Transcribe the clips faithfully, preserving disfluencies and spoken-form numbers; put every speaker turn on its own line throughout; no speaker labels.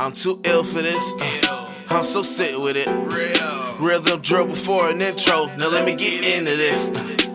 I'm too ill for this. Uh, I'm so sick with it.
Real.
Rhythm drill before an intro. Now let me get into this.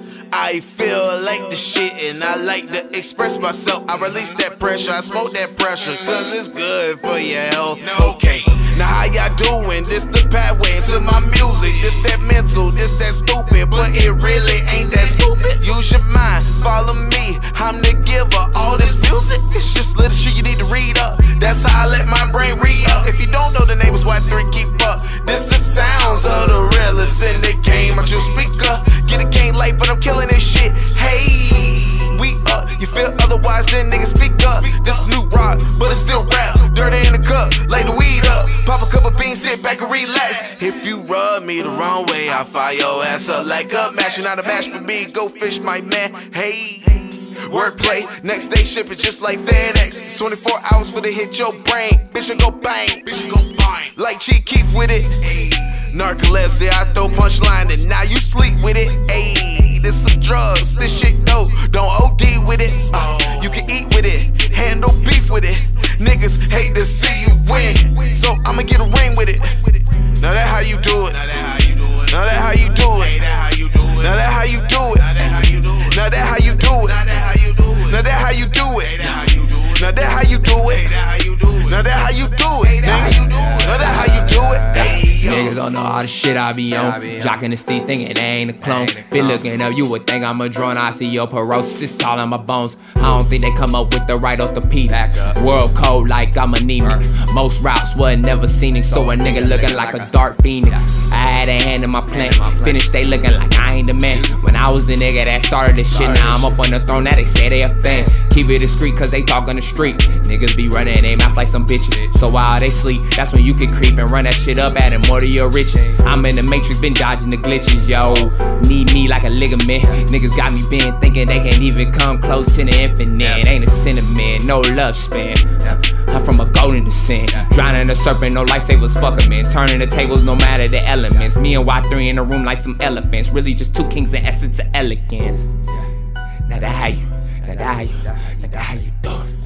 I feel like the shit and I like to express myself. I release that pressure, I smoke that pressure, cause it's good for your health. Okay, now how y'all doing? This the pathway into my music. This that mental, this that stupid, but it really ain't that stupid. Use your mind, follow me, I'm the giver. All this music, it's just little shit you need to read up. That's how I let my brain read up. If you don't know the name, it's why three keep up. This the sounds of the realest in the game. I just speak up, get a game light, but I'm killing this shit. Hey, we up, you feel otherwise, then niggas speak up. This new rock, but it's still rap. Dirty in the cup, light the weed up. Pop a cup of beans, sit back and relax. If you rub me the wrong way, I'll fire your ass up like a match. You're not a match for me, go fish my man. Hey, wordplay, next day ship it just like FedEx. twenty-four hours for to hit your brain. Bitch, you go bang, bitch, you go bang. Like Chief Keef with it. Narcolepsy, I throw punchline and now you sleep with it. Ayy, this some drugs, this shit dope. Don't O D with it. Uh, you can eat with it, handle beef with it. Niggas hate to see you win, so I'ma get a ring with it. Now that how you do it. Now that how you do it. Now that how you do it. Now that how you do it. Now that how you do it. Now that how you do it. Now that how you do it. Now that how you do it. Now that how you do it. Now that how you do it. Now that how you do it.
Niggas don't know all the shit I be on. Jocking the steez thinking they ain't a clone. Been looking up, you would think I'm a drone. I see your parosis all on my bones. I don't think they come up with the right orthopedic. World code like I'm anemic. Most routes wasn't never scenic, so a nigga looking like a dark phoenix. I had a hand in my plan. Finished they looking like I ain't the man. When I was the nigga that started this shit, now I'm up on the throne. Now they say they a fan. Keep it discreet cause they talk on the street. Niggas be running they mouth like some bitches. So while they sleep, that's when you can creep and run that shit up, adding more to your riches. I'm in the matrix, been dodging the glitches, yo. Need me like a ligament. Niggas got me bent, thinking they can't even come close to the infinite. Ain't a sentiment, no love span. I'm from a golden descent. Drowning a serpent, no lifesavers, fuck 'em in. Turning the tables, no matter the elements. Me and Y three in the room like some elephants. Really just two kings in essence of elegance. Now that how you, now that how you, now that how you do it.